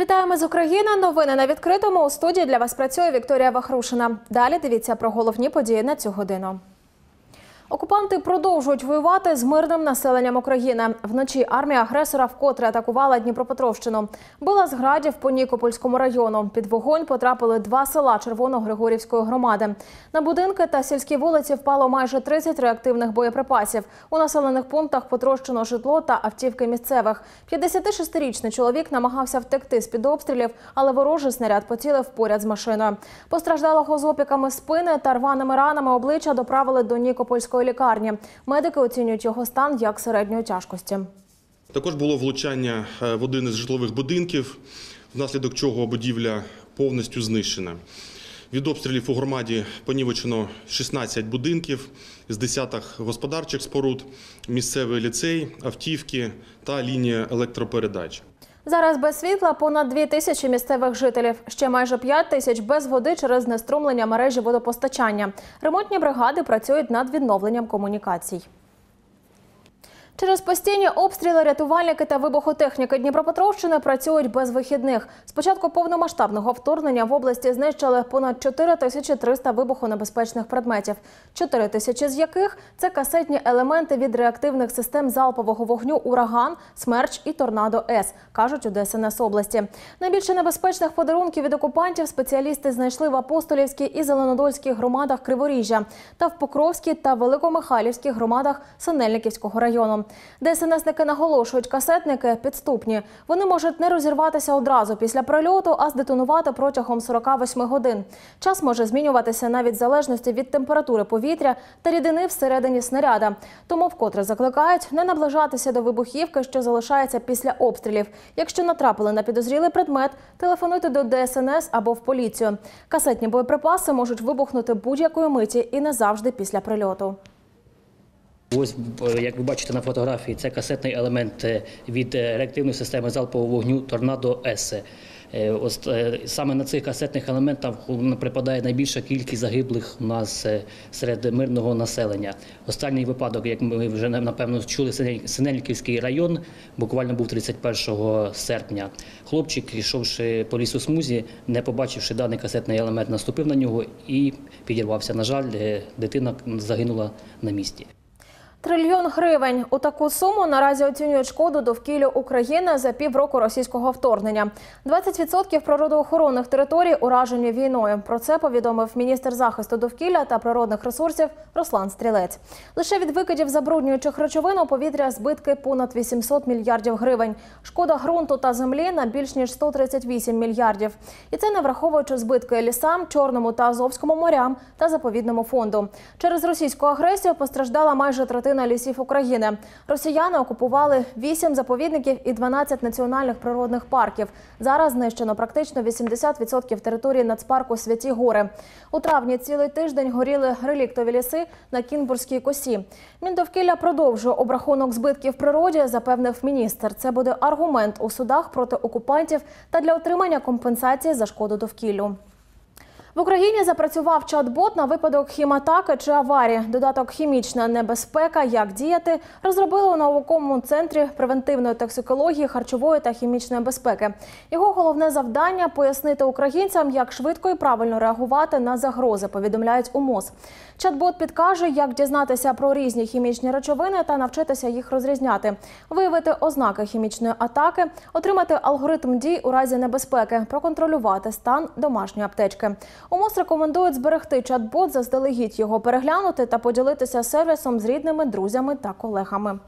Вітаємо з України. Новини на відкритому. У студії для вас працює Вікторія Вахрушина. Далі дивіться про головні події на цю годину. Окупанти продовжують воювати з мирним населенням України. Вночі армія агресора вкотре атакувала Дніпропетровщину. Била з градів по Нікопольському району. Під вогонь потрапили 2 села Червоногригорівської громади. На будинки та сільські вулиці впало майже 30 реактивних боєприпасів. У населених пунктах потрощено житло та автівки місцевих. 56-річний чоловік намагався втекти з-під обстрілів, але ворожий снаряд поцілив поряд з машиною. Постраждалого з опіками спини та рваними ранами обличчя доправили до Нікопольської лікарні. Медики оцінюють його стан як середньої тяжкості. Також було влучання в один із житлових будинків, внаслідок чого будівля повністю знищена. Від обстрілів у громаді понівечено 16 будинків з десяток господарчих споруд, місцевий ліцей, автівки та лінія електропередач. Зараз без світла понад 2000 місцевих жителів. Ще майже 5000 без води через знеструмлення мережі водопостачання. Ремонтні бригади працюють над відновленням комунікацій. Через постійні обстріли рятувальники та вибухотехніки Дніпропетровщини працюють без вихідних. З початку повномасштабного вторгнення в області знищили понад 4300 вибухонебезпечних предметів. 4000 з яких – це касетні елементи від реактивних систем залпового вогню «Ураган», «Смерч» і «Торнадо-С», кажуть у ДСНС області. Найбільше небезпечних подарунків від окупантів спеціалісти знайшли в Апостолівській і Зеленодольській громадах Криворіжжя та в Покровській та Великомихайлівських громадах Синельниківського району. ДСНСники наголошують, касетники підступні. Вони можуть не розірватися одразу після прильоту, а здетонувати протягом 48 годин. Час може змінюватися навіть в залежності від температури повітря та рідини всередині снаряда. Тому вкотре закликають не наближатися до вибухівки, що залишається після обстрілів. Якщо натрапили на підозрілий предмет, телефонуйте до ДСНС або в поліцію. Касетні боєприпаси можуть вибухнути будь-якої миті і не завжди після прильоту. Ось, як ви бачите на фотографії, це касетний елемент від реактивної системи залпового вогню «Торнадо-С». Саме на цих касетних елементах припадає найбільша кількість загиблих у нас серед мирного населення. Останній випадок, як ми вже напевно чули, Синельниківський район, буквально був 31 серпня. Хлопчик, йшовши по лісосмузі, не побачивши даний касетний елемент, наступив на нього і підірвався. На жаль, дитина загинула на місці. 1 трильйон гривень. У таку суму наразі оцінюють шкоду довкіллю України за півроку російського вторгнення. 20% природоохоронних територій уражені війною. Про це повідомив міністр захисту довкілля та природних ресурсів Руслан Стрілець. Лише від викидів забруднюючих речовин у повітря збитки понад 800 мільярдів гривень. Шкода ґрунту та землі на більш ніж 138 мільярдів. І це не враховуючи збитки лісам, Чорному та Азовському морям та заповідному фонду. Через російську агресію постраждала майже третина лісів України. Росіяни окупували 8 заповідників і 12 національних природних парків. Зараз знищено практично 80% території нацпарку Святі Гори. У травні цілий тиждень горіли реліктові ліси на Кінбурзькій косі. Міндовкілля продовжує обрахунок збитків природі, запевнив міністр. Це буде аргумент у судах проти окупантів та для отримання компенсації за шкоду довкіллю. В Україні запрацював чат-бот на випадок хіматаки чи аварії. Додаток «Хімічна небезпека. Як діяти» розробили у науковому центрі превентивної токсикології, харчової та хімічної безпеки. Його головне завдання – пояснити українцям, як швидко і правильно реагувати на загрози, повідомляють у МОЗ. Чат-бот підкаже, як дізнатися про різні хімічні речовини та навчитися їх розрізняти, виявити ознаки хімічної атаки, отримати алгоритм дій у разі небезпеки, проконтролювати стан домашньої аптечки. У МОЗ рекомендують зберегти чат-бот, заздалегідь його переглянути та поділитися сервісом з рідними, друзями та колегами.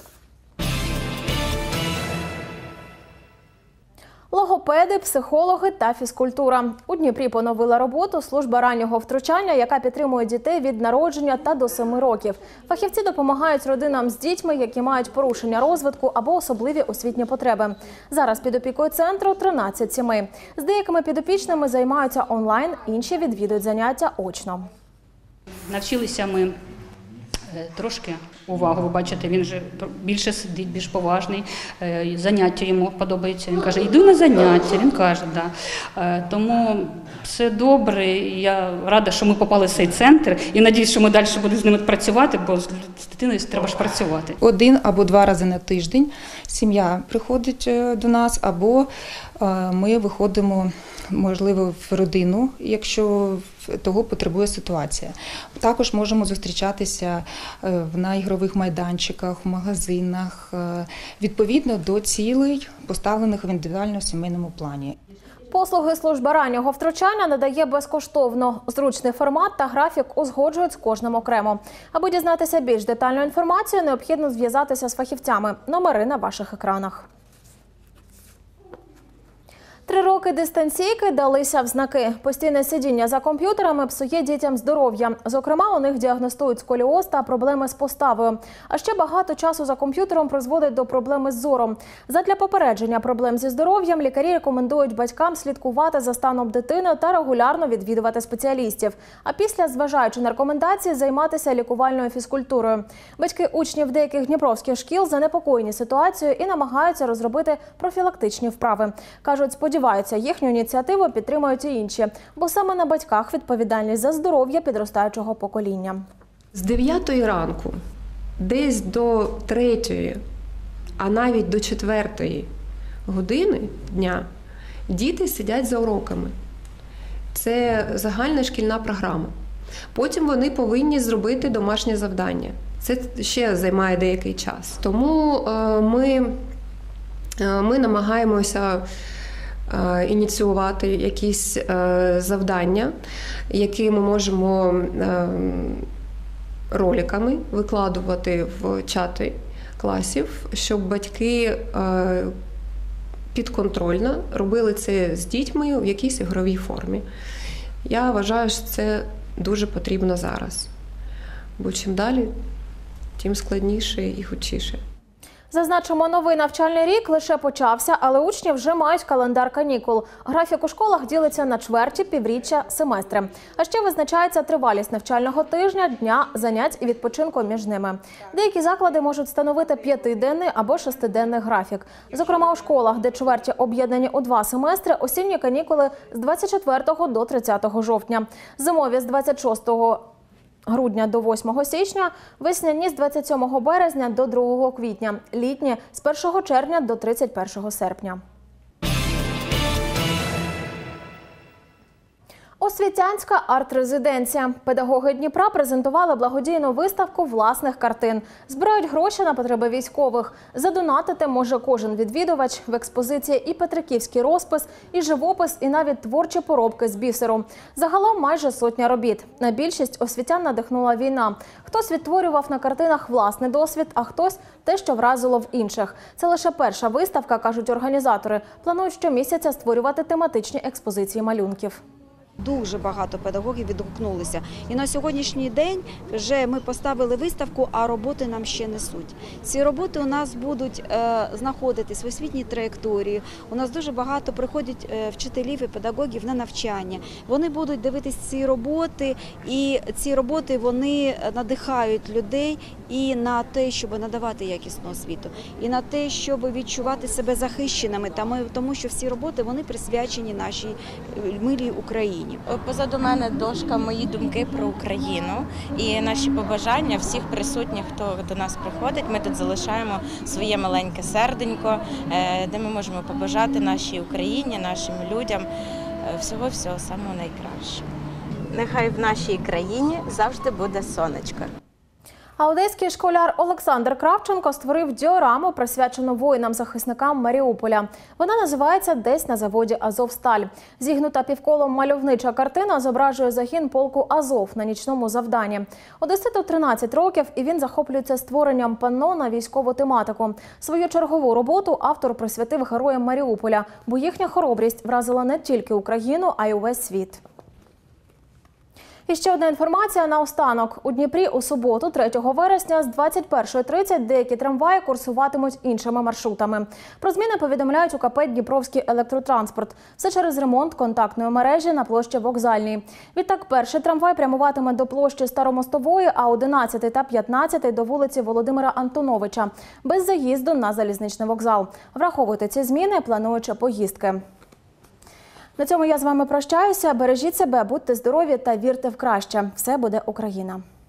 Логопеди, психологи та фізкультура. У Дніпрі поновила роботу служба раннього втручання, яка підтримує дітей від народження та до 7 років. Фахівці допомагають родинам з дітьми, які мають порушення розвитку або особливі освітні потреби. Зараз під опікою центру 13 сімей. З деякими підопічними займаються онлайн, інші відвідують заняття очно. Навчилися ми трошки увагу. Ви бачите, він вже більше сидить, більш поважний, заняття йому подобаються. Він каже, йду на заняття, він каже, да. Тому все добре, я рада, що ми попали в цей центр і сподіваюся, що ми далі будемо з ними працювати, бо з дитиною треба ж працювати. 1 або 2 рази на тиждень сім'я приходить до нас, або ми виходимо, можливо, в родину, якщо того потребує ситуація. Також можемо зустрічатися на ігрових майданчиках, в магазинах, відповідно до цілей, поставлених в індивідуальному сімейному плані. Послуги служби раннього втручання надає безкоштовно. Зручний формат та графік узгоджують з кожним окремо. Аби дізнатися більш детальну інформацію, необхідно зв'язатися з фахівцями. Номери на ваших екранах. 3 роки дистанційки далися в знаки. Постійне сидіння за комп'ютерами псує дітям здоров'я. Зокрема, у них діагностують сколіоз та проблеми з поставою. А ще багато часу за комп'ютером призводить до проблеми з зором. Задля попередження проблем зі здоров'ям лікарі рекомендують батькам слідкувати за станом дитини та регулярно відвідувати спеціалістів. А після, зважаючи на рекомендації, займатися лікувальною фізкультурою. Батьки учнів деяких дніпровських шкіл занепокоєні ситуацією і намагаються розробити профілактичні вправи. Кажуть, сподіваються, їхню ініціативу підтримують і інші, бо саме на батьках відповідальність за здоров'я підростаючого покоління. З 9 ранку, десь до 3, а навіть до 4 години дня діти сидять за уроками. Це загальна шкільна програма. Потім вони повинні зробити домашнє завдання. Це ще займає деякий час. Тому ми намагаємося ініціювати якісь завдання, які ми можемо роликами викладувати в чати класів, щоб батьки підконтрольно робили це з дітьми в якійсь ігровій формі. Я вважаю, що це дуже потрібно зараз, бо чим далі, тим складніше і худшіше. Зазначимо, новий навчальний рік лише почався, але учні вже мають календар канікул. Графік у школах ділиться на чверті, півріччя, семестри. А ще визначається тривалість навчального тижня, дня, занять і відпочинку між ними. Деякі заклади можуть встановити 5-денний або 6-денний графік. Зокрема, у школах, де чверті об'єднані у 2 семестри, осінні канікули з 24 до 30 жовтня. Зимові з 26 грудня до 8 січня, весняні з 27 березня до 2 квітня, літні з 1 червня до 31 серпня. Освітянська арт-резиденція. Педагоги Дніпра презентували благодійну виставку власних картин. Збирають гроші на потреби військових. Задонатити може кожен відвідувач. В експозиції і петриківський розпис, і живопис, і навіть творчі поробки з бісеру. Загалом майже 100 робіт. На більшість освітян надихнула війна. Хтось відтворював на картинах власний досвід, а хтось – те, що вразило в інших. Це лише перша виставка, кажуть організатори. Планують щомісяця створювати тематичні експозиції малюнків. Дуже багато педагогів відгукнулися. І на сьогоднішній день вже ми поставили виставку, а роботи нам ще несуть. Ці роботи у нас будуть знаходитись в освітній траєкторії. У нас дуже багато приходять вчителів і педагогів на навчання. Вони будуть дивитись ці роботи, і ці роботи вони надихають людей і на те, щоб надавати якісну освіту, і на те, щоб відчувати себе захищеними, тому що всі роботи вони присвячені нашій милій Україні. Позаду мене дошка «Мої думки про Україну» і наші побажання всіх присутніх, хто до нас приходить. Ми тут залишаємо своє маленьке серденько, де ми можемо побажати нашій Україні, нашим людям всього-всього самого найкращого. Нехай в нашій країні завжди буде сонечко. А одеський школяр Олександр Кравченко створив діораму, присвячену воїнам-захисникам Маріуполя. Вона називається «Десь на заводі Азовсталь». Зігнута півколом мальовнича картина зображує загін полку Азов на нічному завданні. Одеситу 13 років, і він захоплюється створенням панно на військову тематику. Свою чергову роботу автор присвятив героям Маріуполя, бо їхня хоробрість вразила не тільки Україну, а й увесь світ. І ще одна інформація наостанок. У Дніпрі у суботу, 3 вересня, з 21:30 деякі трамваї курсуватимуть іншими маршрутами. Про зміни повідомляють у КП «Дніпровський електротранспорт». Все через ремонт контактної мережі на площі Вокзальній. Відтак, перший трамвай прямуватиме до площі Старомостової, а 11 та 15 до вулиці Володимира Антоновича, без заїзду на залізничний вокзал. Враховуйте ці зміни, плануючи поїздки. На цьому я з вами прощаюся. Бережіть себе, будьте здорові та вірте в краще. Все буде Україна.